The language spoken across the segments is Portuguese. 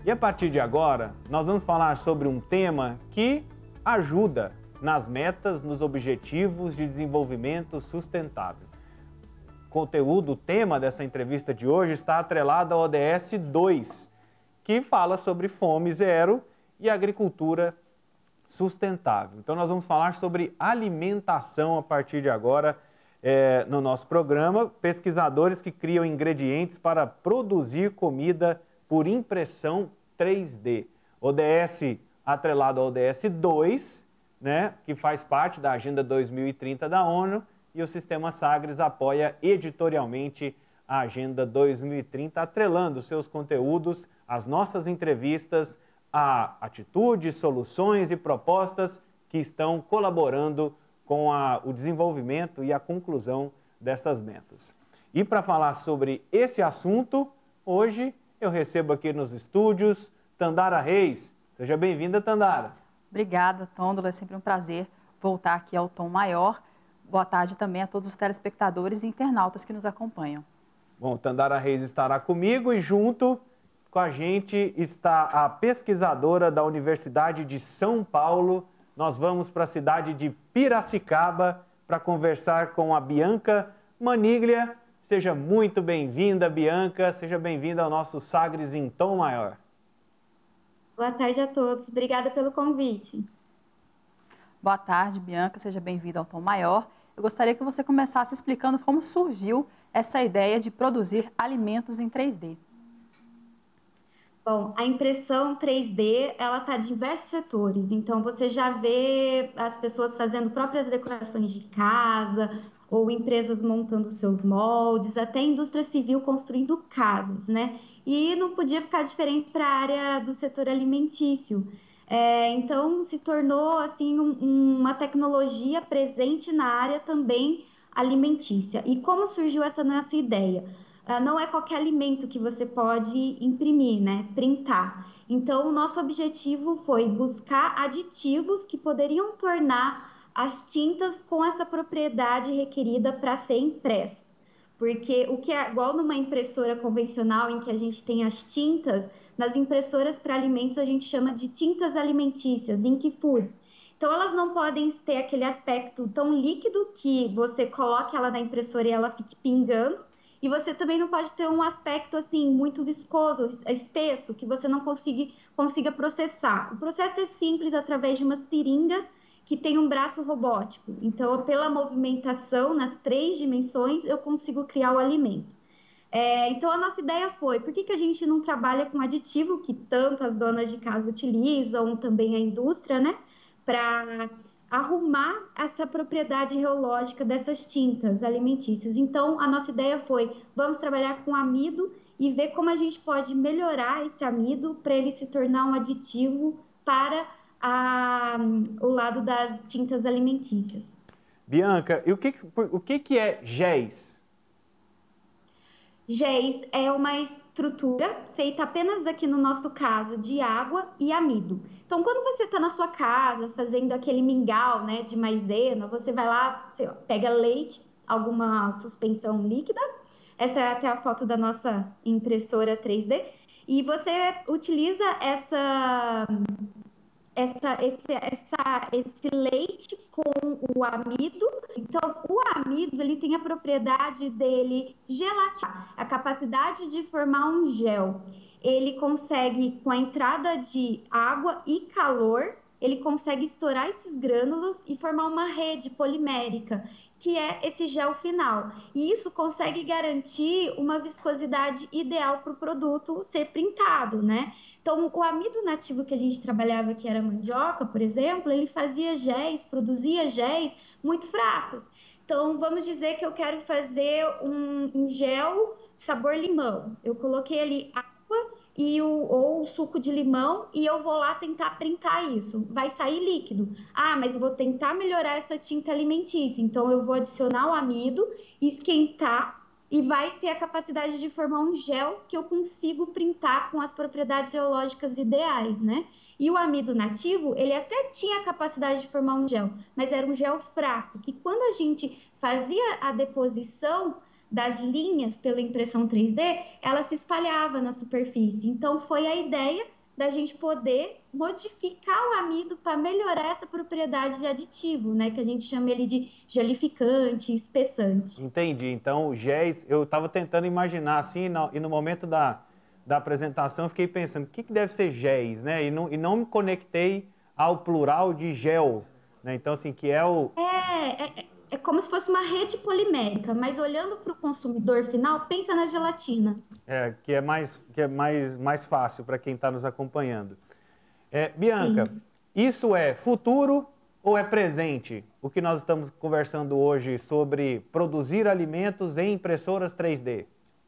E a partir de agora, nós vamos falar sobre um tema que ajuda nas metas, nos objetivos de desenvolvimento sustentável. O tema dessa entrevista de hoje está atrelado ao ODS 2, que fala sobre fome zero e agricultura sustentável. Então nós vamos falar sobre alimentação a partir de agora no nosso programa, pesquisadores que criam ingredientes para produzir comida por impressão 3D. ODS atrelado ao ODS 2, né, que faz parte da Agenda 2030 da ONU, e o Sistema Sagres apoia editorialmente a Agenda 2030, atrelando seus conteúdos às nossas entrevistas, a atitudes, soluções e propostas que estão colaborando com o desenvolvimento e a conclusão dessas metas. E para falar sobre esse assunto, hoje eu recebo aqui nos estúdios Tandara Reis. Seja bem-vinda, Tandara. Obrigada, Tôndola. É sempre um prazer voltar aqui ao Tom Maior. Boa tarde também a todos os telespectadores e internautas que nos acompanham. Bom, Tandara Reis estará comigo e junto com a gente está a pesquisadora da Universidade de São Paulo. Nós vamos para a cidade de Piracicaba para conversar com a Bianca Maniglia. Seja muito bem-vinda, Bianca. Seja bem-vinda ao nosso Sagres em Tom Maior. Boa tarde a todos. Obrigada pelo convite. Boa tarde, Bianca. Seja bem-vinda ao Tom Maior. Eu gostaria que você começasse explicando como surgiu essa ideia de produzir alimentos em 3D. Bom, a impressão 3D, ela está em diversos setores. Então, você já vê as pessoas fazendo próprias decorações de casa, ou empresas montando seus moldes, até a indústria civil construindo casas, né? E não podia ficar diferente para a área do setor alimentício. Então, se tornou, assim, uma tecnologia presente na área também alimentícia. E como surgiu essa nossa ideia? Não é qualquer alimento que você pode imprimir, né? Printar. Então, o nosso objetivo foi buscar aditivos que poderiam tornar as tintas com essa propriedade requerida para ser impressa. Porque o que é igual numa impressora convencional em que a gente tem as tintas, nas impressoras para alimentos a gente chama de tintas alimentícias, ink foods. Então elas não podem ter aquele aspecto tão líquido que você coloque ela na impressora e ela fique pingando, e você também não pode ter um aspecto assim muito viscoso, espesso, que você não consiga processar. O processo é simples através de uma seringa que tem um braço robótico. Então, pela movimentação nas 3 dimensões, eu consigo criar o alimento. Então, a nossa ideia foi, por que a gente não trabalha com aditivo, que tanto as donas de casa utilizam, também a indústria, né? Para arrumar essa propriedade reológica dessas tintas alimentícias. Então, a nossa ideia foi, vamos trabalhar com amido e ver como a gente pode melhorar esse amido para ele se tornar um aditivo para o lado das tintas alimentícias. Bianca, e o que é GES? GES é uma estrutura feita apenas aqui no nosso caso de água e amido. Então, quando você está na sua casa fazendo aquele mingau, né, de maisena, você vai lá, pega leite, alguma suspensão líquida. Essa é até a foto da nossa impressora 3D. E você utiliza esse leite com o amido. Então, o amido, ele tem a propriedade dele gelatinar, a capacidade de formar um gel. Ele consegue, com a entrada de água e calor, ele consegue estourar esses grânulos e formar uma rede polimérica, que é esse gel final. E isso consegue garantir uma viscosidade ideal para o produto ser printado, né? Então, o amido nativo que a gente trabalhava, que era a mandioca, por exemplo, ele fazia géis, produzia géis muito fracos. Então, vamos dizer que eu quero fazer um gel sabor limão. Eu coloquei ali água ou suco de limão e eu vou lá tentar printar isso. Vai sair líquido. Ah, mas eu vou tentar melhorar essa tinta alimentícia. Então, eu vou adicionar o amido, esquentar e vai ter a capacidade de formar um gel que eu consigo printar com as propriedades geológicas ideais, né? E o amido nativo, ele até tinha a capacidade de formar um gel, mas era um gel fraco, que quando a gente fazia a deposição das linhas pela impressão 3D, ela se espalhava na superfície. Então, foi a ideia da gente poder modificar o amido para melhorar essa propriedade de aditivo, né? Que a gente chama ele de gelificante, espessante. Entendi. Então, o géis, eu estava tentando imaginar assim, e no momento da apresentação eu fiquei pensando, o que deve ser géis, né? E não me conectei ao plural de gel, né? Então, assim, que é o... É como se fosse uma rede polimérica, mas olhando para o consumidor final, pensa na gelatina. Que é mais fácil para quem está nos acompanhando. Bianca, Sim. Isso é futuro ou é presente? O que nós estamos conversando hoje sobre produzir alimentos em impressoras 3D.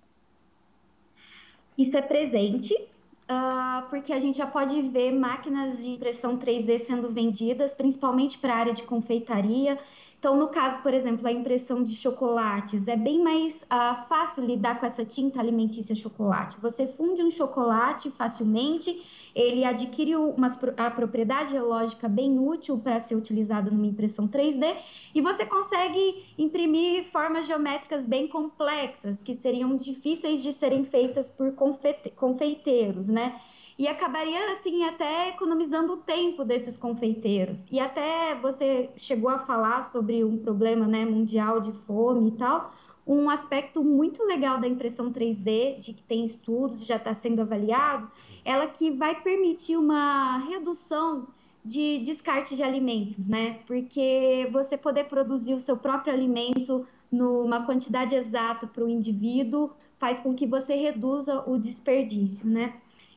Isso é presente, porque a gente já pode ver máquinas de impressão 3D sendo vendidas, principalmente para a área de confeitaria. Então, no caso, por exemplo, a impressão de chocolates, é bem mais fácil lidar com essa tinta alimentícia chocolate. Você funde um chocolate facilmente, ele adquire a propriedade geológica bem útil para ser utilizado numa impressão 3D e você consegue imprimir formas geométricas bem complexas, que seriam difíceis de serem feitas por confeiteiros, né? E acabaria, assim, até economizando o tempo desses confeiteiros. E até você chegou a falar sobre um problema, né, mundial de fome e tal. Um aspecto muito legal da impressão 3D, de que tem estudos, já está sendo avaliado, ela que vai permitir uma redução de descarte de alimentos, né? Porque você poder produzir o seu próprio alimento numa quantidade exata para o indivíduo faz com que você reduza o desperdício, né?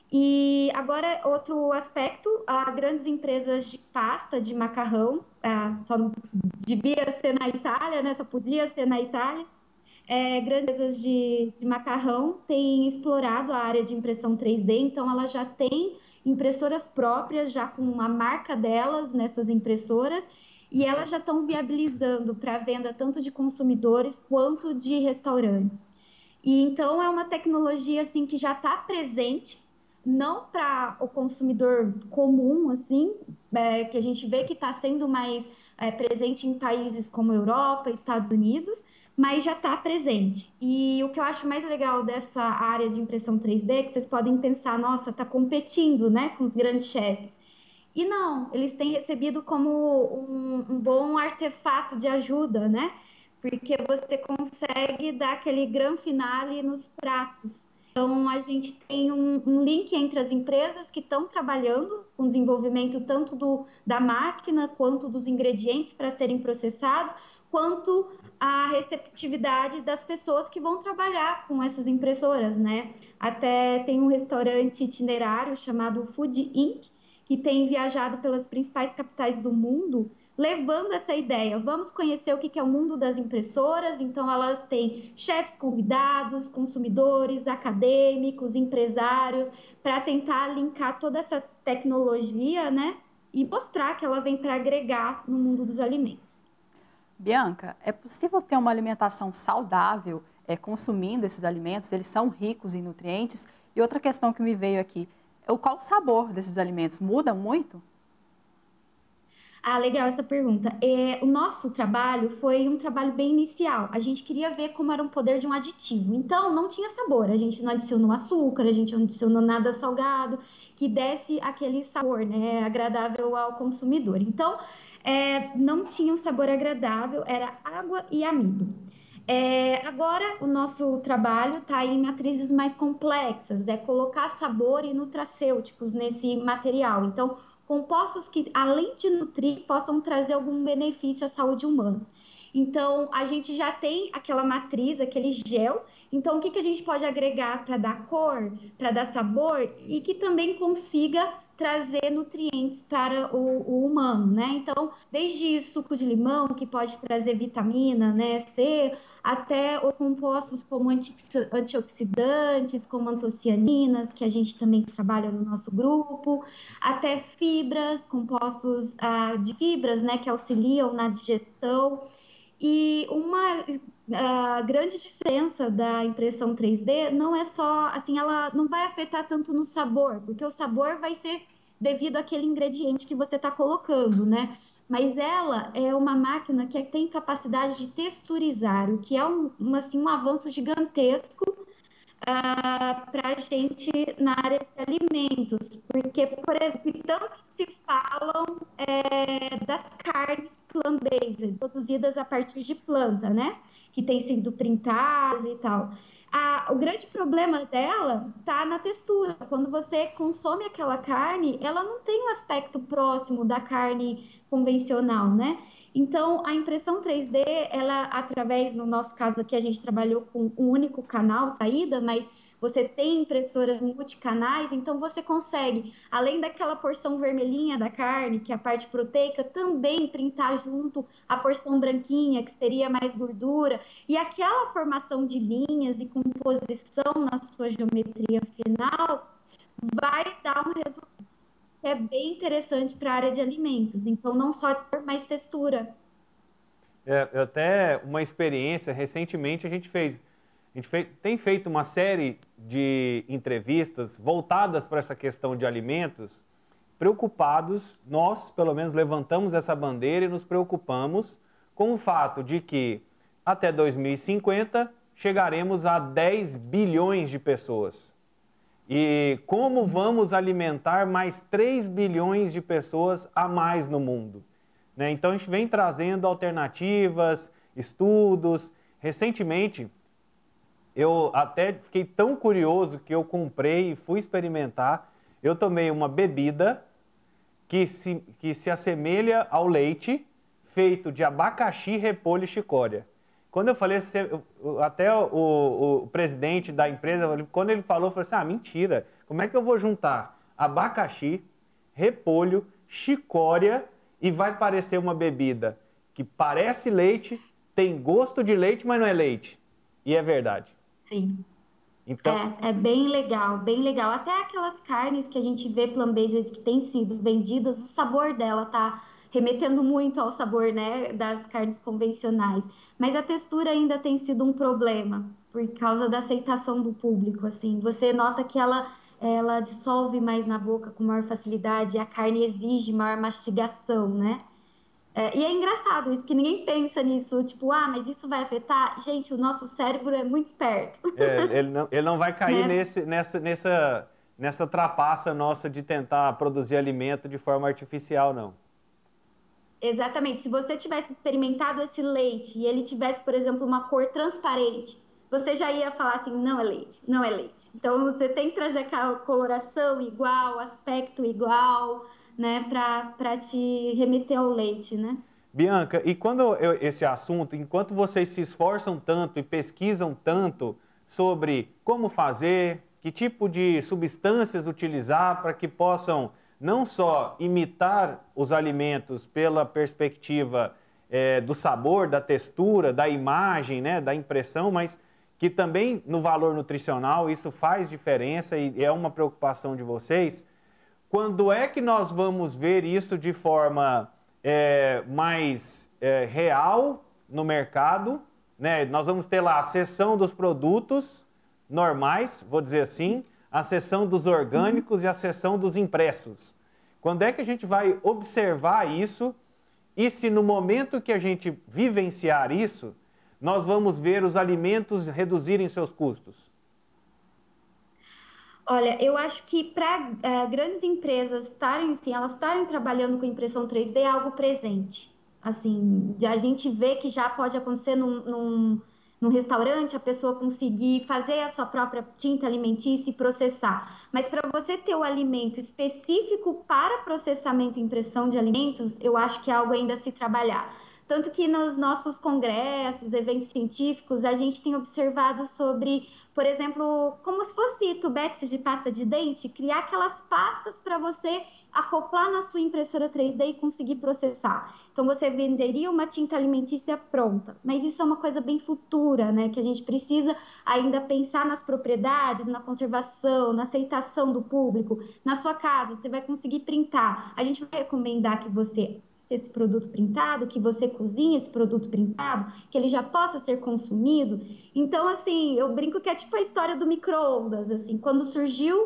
E agora, outro aspecto, grandes empresas de pasta, de macarrão, só não devia ser na Itália, né? Só podia ser na Itália. Grandes empresas de macarrão têm explorado a área de impressão 3D, então elas já têm impressoras próprias, já com a marca delas nessas impressoras, e elas já estão viabilizando para venda tanto de consumidores quanto de restaurantes. E então é uma tecnologia assim que já está presente, não para o consumidor comum, assim, que a gente vê que está sendo mais presente em países como Europa, Estados Unidos, mas já está presente. E o que eu acho mais legal dessa área de impressão 3D é que vocês podem pensar, nossa, está competindo, né, com os grandes chefes. E não, eles têm recebido como um bom artefato de ajuda, né? Porque você consegue dar aquele grande finale nos pratos. Então, a gente tem um link entre as empresas que estão trabalhando com o desenvolvimento tanto da máquina, quanto dos ingredientes para serem processados, quanto a receptividade das pessoas que vão trabalhar com essas impressoras, né? Até tem um restaurante itinerário chamado Food Inc., que tem viajado pelas principais capitais do mundo, levando essa ideia. Vamos conhecer o que é o mundo das impressoras. Então, ela tem chefes convidados, consumidores, acadêmicos, empresários, para tentar linkar toda essa tecnologia, né? E mostrar que ela vem para agregar no mundo dos alimentos. Bianca, é possível ter uma alimentação saudável consumindo esses alimentos? Eles são ricos em nutrientes? E outra questão que me veio aqui, qual o sabor desses alimentos? Muda muito? Legal essa pergunta. O nosso trabalho foi um trabalho bem inicial. A gente queria ver como era o poder de um aditivo. Então, não tinha sabor. A gente não adicionou açúcar, a gente não adicionou nada salgado, que desse aquele sabor, né, agradável ao consumidor. Então, não tinha um sabor agradável, era água e amido. Agora, o nosso trabalho está em matrizes mais complexas, colocar sabor e nutracêuticos nesse material. Então, compostos que, além de nutrir, possam trazer algum benefício à saúde humana. Então, a gente já tem aquela matriz, aquele gel. Então, o que a gente pode agregar para dar cor, para dar sabor e que também consiga trazer nutrientes para o humano, né? Então, desde suco de limão, que pode trazer vitamina, né, C, até os compostos como antioxidantes, como antocianinas, que a gente também trabalha no nosso grupo, até fibras, compostos de fibras, né, que auxiliam na digestão. E uma grande diferença da impressão 3D não é só, assim, ela não vai afetar tanto no sabor, porque o sabor vai ser devido àquele ingrediente que você está colocando, né? mas ela é uma máquina que tem capacidade de texturizar, o que é um avanço gigantesco para a gente na área de alimentos, porque, por exemplo, tanto se falam das carnes plant-based, produzidas a partir de planta, né? Que tem sido printadas e tal. O grande problema dela está na textura. Quando você consome aquela carne, ela não tem um aspecto próximo da carne convencional, né? Então, a impressão 3D, ela, através, no nosso caso aqui, a gente trabalhou com um único canal de saída, mas você tem impressoras multicanais, então você consegue, além daquela porção vermelhinha da carne, que é a parte proteica, também printar junto a porção branquinha, que seria mais gordura, e aquela formação de linhas e composição na sua geometria final vai dar um resultado que é bem interessante para a área de alimentos. Então, não só de cor, mas textura. Até uma experiência, recentemente tem feito uma série de entrevistas voltadas para essa questão de alimentos, preocupados, nós pelo menos levantamos essa bandeira e nos preocupamos com o fato de que até 2050 chegaremos a 10 bilhões de pessoas. E como vamos alimentar mais 3 bilhões de pessoas a mais no mundo? Né? Então a gente vem trazendo alternativas, estudos. Recentemente, eu até fiquei tão curioso que eu comprei e fui experimentar. Eu tomei uma bebida que se assemelha ao leite, feito de abacaxi, repolho e chicória. Quando eu falei, até o presidente da empresa, quando ele falou, eu falei assim, mentira, como é que eu vou juntar abacaxi, repolho, chicória e vai parecer uma bebida que parece leite, tem gosto de leite, mas não é leite. E é verdade. Sim. Então, é bem legal, bem legal. Até aquelas carnes que a gente vê plant-based que têm sido vendidas, o sabor dela tá remetendo muito ao sabor, né, das carnes convencionais. Mas a textura ainda tem sido um problema por causa da aceitação do público, assim. Você nota que ela dissolve mais na boca com maior facilidade e a carne exige maior mastigação, né? E é engraçado isso, porque ninguém pensa nisso, tipo, mas isso vai afetar? Gente, o nosso cérebro é muito esperto. Ele não vai cair Né? nessa trapaça nossa de tentar produzir alimento de forma artificial, não. Exatamente. Se você tivesse experimentado esse leite e ele tivesse, por exemplo, uma cor transparente, você já ia falar assim, não é leite, não é leite. Então, você tem que trazer aquela coloração igual, aspecto igual, né, para te remeter ao leite, né? Bianca, e esse assunto, enquanto vocês se esforçam tanto e pesquisam tanto sobre como fazer, que tipo de substâncias utilizar para que possam não só imitar os alimentos pela perspectiva do sabor, da textura, da imagem, né, da impressão, mas que também no valor nutricional isso faz diferença e é uma preocupação de vocês. Quando é que nós vamos ver isso de forma mais real no mercado? Né? Nós vamos ter lá a seção dos produtos normais, vou dizer assim, a seção dos orgânicos e a seção dos impressos. Quando é que a gente vai observar isso e se no momento que a gente vivenciar isso, nós vamos ver os alimentos reduzirem seus custos? Olha, eu acho que para grandes empresas elas estarem trabalhando com impressão 3D é algo presente. Assim, a gente vê que já pode acontecer num restaurante, a pessoa conseguir fazer a sua própria tinta alimentícia e processar. Mas para você ter o alimento específico para processamento e impressão de alimentos, eu acho que é algo ainda a se trabalhar. Tanto que nos nossos congressos, eventos científicos, a gente tem observado sobre, por exemplo, como se fosse tubetes de pasta de dente, criar aquelas pastas para você acoplar na sua impressora 3D e conseguir processar. Então, você venderia uma tinta alimentícia pronta, mas isso é uma coisa bem futura, né? Que a gente precisa ainda pensar nas propriedades, na conservação, na aceitação do público. Na sua casa, você vai conseguir printar. A gente vai recomendar que você esse produto printado, que você cozinhe esse produto printado, que ele já possa ser consumido. Então, assim, eu brinco que é tipo a história do micro-ondas, assim, quando surgiu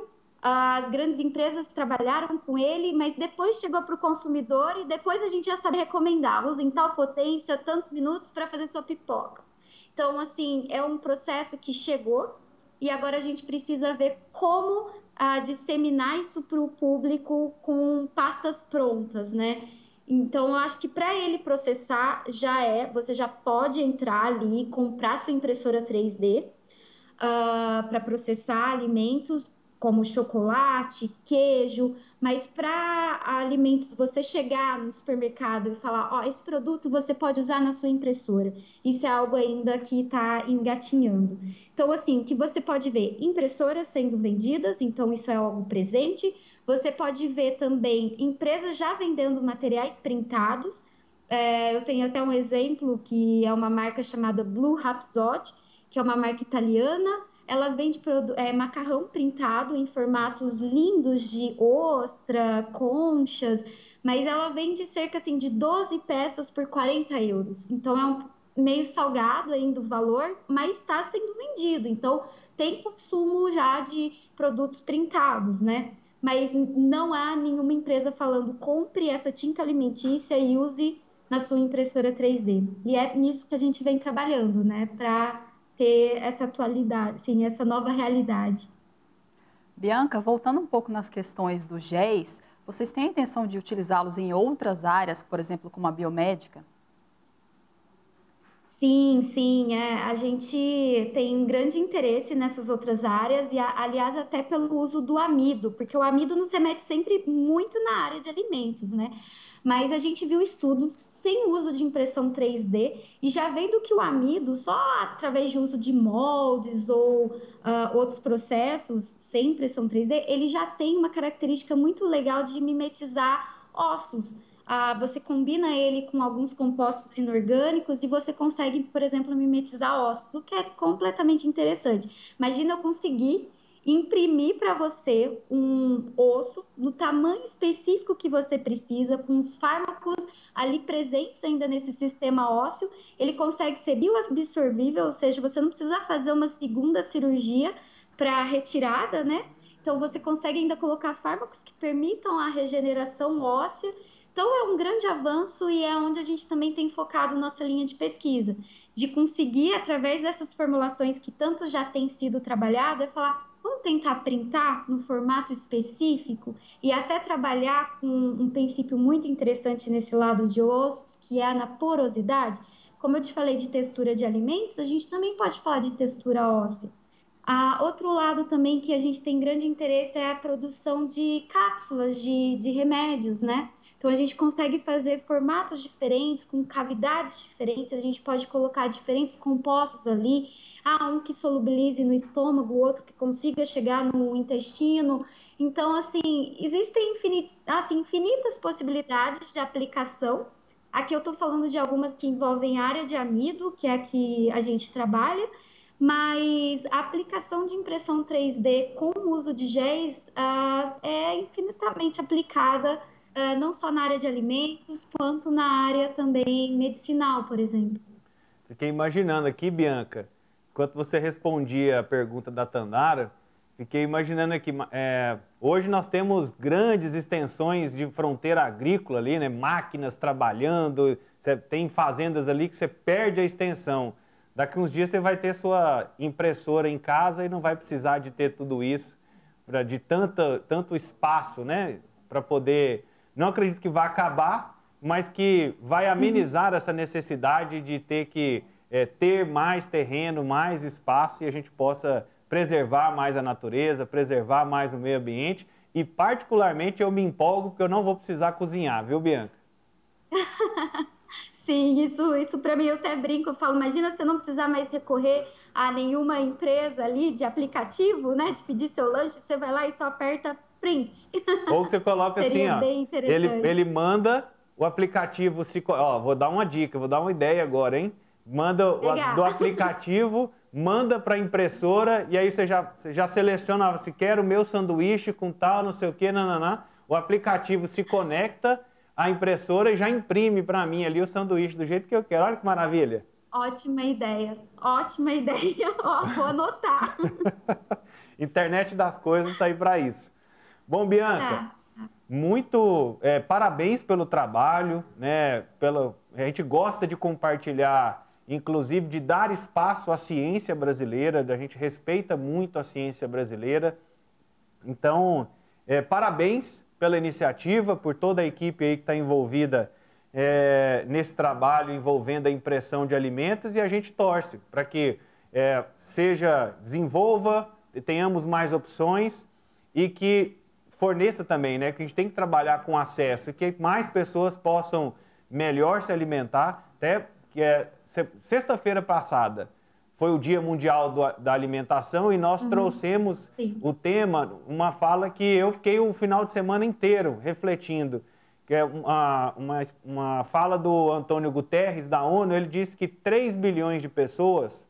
as grandes empresas trabalharam com ele, mas depois chegou para o consumidor e depois a gente já sabe recomendar. Use em tal potência, tantos minutos para fazer sua pipoca. Então, assim, é um processo que chegou e agora a gente precisa ver como disseminar isso para o público com patas prontas, né? Então, eu acho que para ele processar, você já pode entrar ali e comprar sua impressora 3D para processar alimentos como chocolate, queijo, mas para alimentos, você chegar no supermercado e falar, ó, esse produto você pode usar na sua impressora. Isso é algo ainda que está engatinhando. Então, assim, o que você pode ver? Impressoras sendo vendidas, então isso é algo presente. Você pode ver também empresas já vendendo materiais printados. Eu tenho até um exemplo que é uma marca chamada Blue Rhapsody, que é uma marca italiana. Ela vende macarrão printado em formatos lindos de ostra, conchas, mas ela vende cerca assim, de 12 peças por 40 euros. Então é meio salgado ainda o valor, mas está sendo vendido. Então tem consumo já de produtos printados, né? Mas não há nenhuma empresa falando compre essa tinta alimentícia e use na sua impressora 3D. E é nisso que a gente vem trabalhando, né? Para ter essa atualidade, sim, essa nova realidade. Bianca, voltando um pouco nas questões dos géis, vocês têm a intenção de utilizá-los em outras áreas, por exemplo, como a biomédica? Sim, a gente tem um grande interesse nessas outras áreas e, aliás, até pelo uso do amido, porque o amido nos remete sempre muito na área de alimentos, né? Mas a gente viu estudos sem uso de impressão 3D e já vendo que o amido, só através de uso de moldes ou outros processos sem impressão 3D, ele já tem uma característica muito legal de mimetizar ossos. Você combina ele com alguns compostos inorgânicos e você consegue, por exemplo, mimetizar ossos, o que é completamente interessante. Imagina eu conseguir imprimir para você um osso no tamanho específico que você precisa, com os fármacos ali presentes ainda nesse sistema ósseo. Ele consegue ser bioabsorvível, ou seja, você não precisa fazer uma segunda cirurgia para retirada, né? Então, você consegue ainda colocar fármacos que permitam a regeneração óssea. Então, é um grande avanço e é onde a gente também tem focado nossa linha de pesquisa, de conseguir, através dessas formulações que tanto já tem sido trabalhado, falar, vamos tentar printar no formato específico e até trabalhar com um princípio muito interessante nesse lado de ossos, que é na porosidade. Como eu te falei de textura de alimentos, a gente também pode falar de textura óssea. Outro lado também que a gente tem grande interesse é a produção de cápsulas de remédios, né? Então, a gente consegue fazer formatos diferentes, com cavidades diferentes, a gente pode colocar diferentes compostos ali, um que solubilize no estômago, outro que consiga chegar no intestino. Então, assim, existem infinitas possibilidades de aplicação. Aqui eu estou falando de algumas que envolvem a área de amido, que é a que a gente trabalha, mas a aplicação de impressão 3D com o uso de géis é infinitamente aplicada, não só na área de alimentos, quanto na área também medicinal, por exemplo. Fiquei imaginando aqui, Bianca, enquanto você respondia a pergunta da Tandara, fiquei imaginando aqui, hoje nós temos grandes extensões de fronteira agrícola ali, né? Máquinas trabalhando, você tem fazendas ali que você perde a extensão. Daqui uns dias você vai ter sua impressora em casa e não vai precisar de ter tudo isso, de tanto espaço, né? Para poder... Não acredito que vai acabar, mas que vai amenizar essa necessidade de ter que ter mais terreno, mais espaço e a gente possa preservar mais a natureza, preservar mais o meio ambiente. E particularmente eu me empolgo porque eu não vou precisar cozinhar, viu, Bianca? Sim, isso para mim eu até brinco, eu falo, imagina você não precisar mais recorrer a nenhuma empresa ali de aplicativo, né, de pedir seu lanche, você vai lá e só aperta print. Ou que você coloca assim, ó, bem interessante. ele manda o aplicativo, vou dar uma dica, vou dar uma ideia agora, hein? Manda do aplicativo, manda para a impressora e aí você já seleciona, se quer o meu sanduíche com tal, não sei o que, nananá, o aplicativo se conecta à impressora e já imprime para mim ali o sanduíche do jeito que eu quero. Olha que maravilha. Ótima ideia. Ó, vou anotar. Internet das coisas está aí para isso. Bom, Bianca, muito parabéns pelo trabalho, né? A gente gosta de compartilhar, inclusive de dar espaço à ciência brasileira, a gente respeita muito a ciência brasileira. Então, parabéns pela iniciativa, por toda a equipe aí que está envolvida nesse trabalho envolvendo a impressão de alimentos, e a gente torce para que desenvolva, tenhamos mais opções e que forneça também, né? Que a gente tem que trabalhar com acesso e que mais pessoas possam melhor se alimentar. Até que sexta-feira passada foi o Dia Mundial da Alimentação e nós trouxemos o tema, uma fala que eu fiquei o final de semana inteiro refletindo, que é uma fala do Antônio Guterres, da ONU. Ele disse que 3 bilhões de pessoas,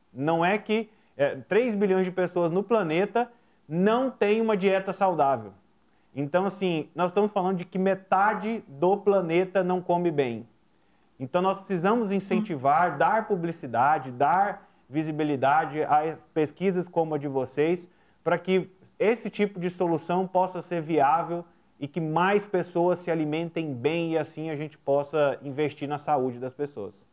3 bilhões de pessoas no planeta não têm uma dieta saudável. Então, assim, nós estamos falando de que metade do planeta não come bem. Então, nós precisamos incentivar, dar publicidade, dar visibilidade a pesquisas como a de vocês, para que esse tipo de solução possa ser viável e que mais pessoas se alimentem bem e assim a gente possa investir na saúde das pessoas.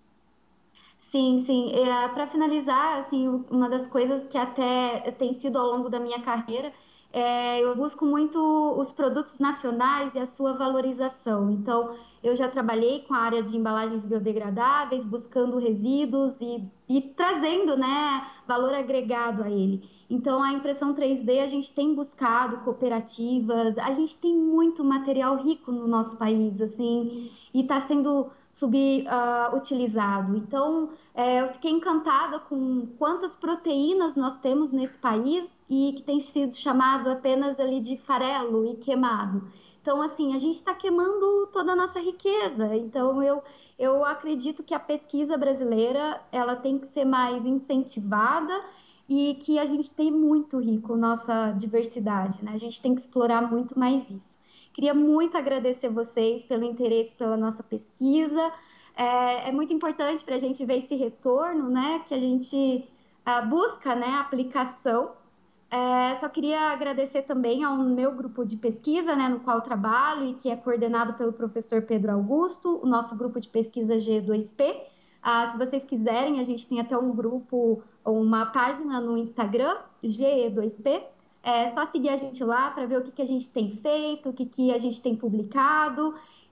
Sim, sim. Para finalizar, assim, uma das coisas que até tem sido ao longo da minha carreira, eu busco muito os produtos nacionais e a sua valorização. Então, eu já trabalhei com a área de embalagens biodegradáveis, buscando resíduos e trazendo, né, valor agregado a ele. Então, a impressão 3D, a gente tem buscado cooperativas, a gente tem muito material rico no nosso país, assim, e está sendo subutilizado. Então, eu fiquei encantada com quantas proteínas nós temos nesse país e que tem sido chamado apenas ali de farelo e queimado. Então, assim, a gente está queimando toda a nossa riqueza. Então, eu acredito que a pesquisa brasileira ela tem que ser mais incentivada e que a gente tem muito rico nossa diversidade, né? A gente tem que explorar muito mais isso. Queria muito agradecer vocês pelo interesse pela nossa pesquisa. É muito importante para a gente ver esse retorno, né? Que a gente busca, né? Aplicação. Só queria agradecer também ao meu grupo de pesquisa, né? No qual trabalho e que é coordenado pelo professor Pedro Augusto, o nosso grupo de pesquisa G2P. Se vocês quiserem, a gente tem até um grupo, uma página no Instagram, G2P. É só seguir a gente lá para ver o que a gente tem feito, o que a gente tem publicado.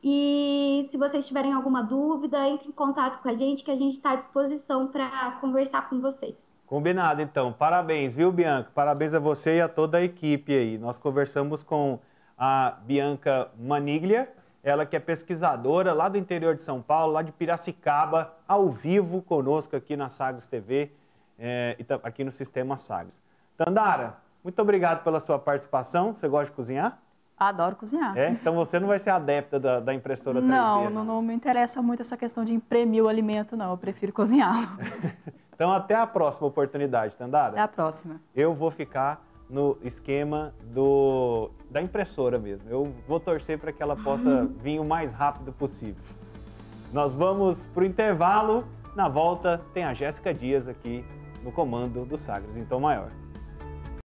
E se vocês tiverem alguma dúvida, entre em contato com a gente, que a gente está à disposição para conversar com vocês. Combinado, então. Parabéns, viu, Bianca? Parabéns a você e a toda a equipe aí. Nós conversamos com a Bianca Maniglia, ela que é pesquisadora lá do interior de São Paulo, lá de Piracicaba, ao vivo conosco aqui na Sagres TV, e aqui no Sistema Sagres. Tandara, muito obrigado pela sua participação. Você gosta de cozinhar? Adoro cozinhar. Então você não vai ser adepta da impressora 3D, não me interessa muito essa questão de imprimir o alimento, não. Eu prefiro cozinhá-lo. Então até a próxima oportunidade, Tandara. Até a próxima. Eu vou ficar no esquema da impressora mesmo. Eu vou torcer para que ela possa vir o mais rápido possível. Nós vamos para o intervalo. Na volta tem a Jéssica Dias aqui no comando do Sagres em Tom Maior.